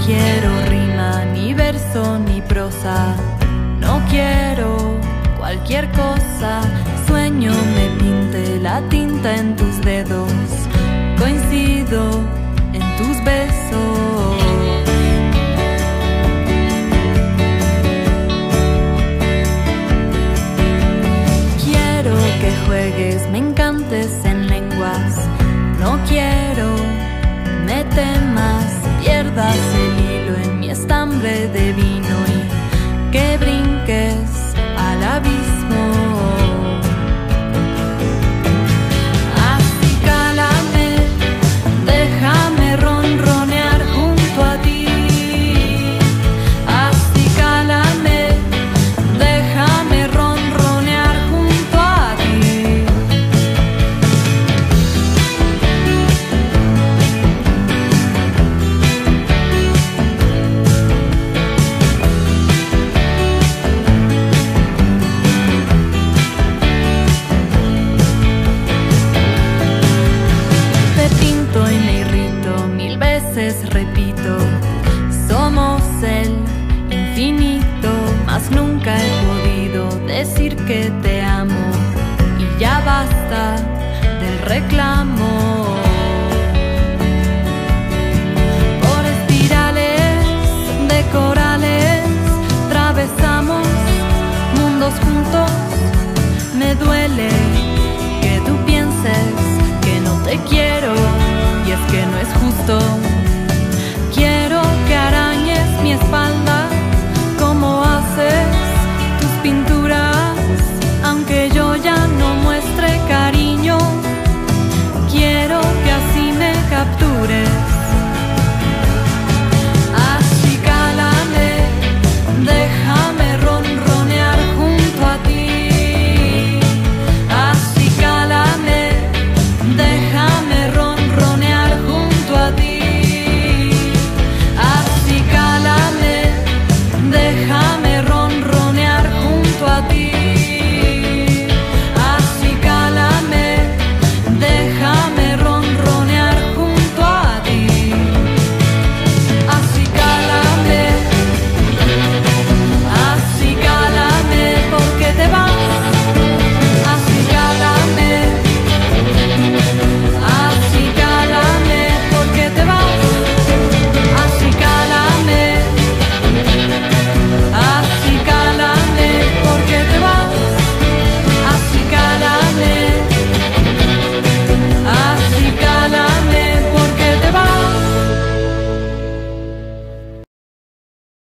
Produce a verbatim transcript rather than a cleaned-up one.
quiero rima, ni verso, ni prosa. No quiero cualquier cosa. Sueño me pinte la tinta en tus dedos. Coincido en tus besos. Quiero que juegues, me encantes en lenguas. No quiero me temas, pierdas el hilo en mi estambre de vino y que brinques al abismo. Así cálame, déjame ronronear junto a ti. Así cálame, déjame ronronear junto a ti. Repito, somos el infinito, mas nunca he podido decir que te amo y ya basta del reclamo.